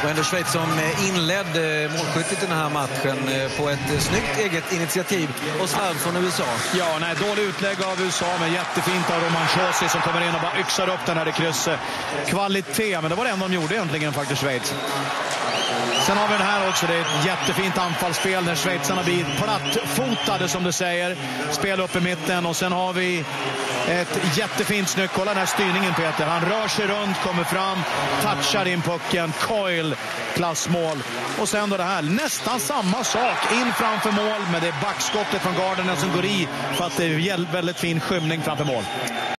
Och ändå Schweiz som inledde målskyttet i den här matchen på ett snyggt eget initiativ och slarv från USA. Ja, nej, dålig utlägg av USA, men jättefint av Roman Chossi som kommer in och bara yxar upp den här i krysset. Kvalitet, men det var det enda de gjorde egentligen faktiskt, Schweiz. Sen har vi den här också, det är ett jättefint anfallsspel när schweizarna blir plattfotade som du säger. Spel upp i mitten och sen har vi ett jättefint snyggt. Kolla den här styrningen, Peter. Han rör sig runt, kommer fram, touchar in pucken. Coil, klassmål. Och sen då det här, nästan samma sak. In framför mål med det backskottet från Gardner som går i för att det är väldigt fin skymning framför mål.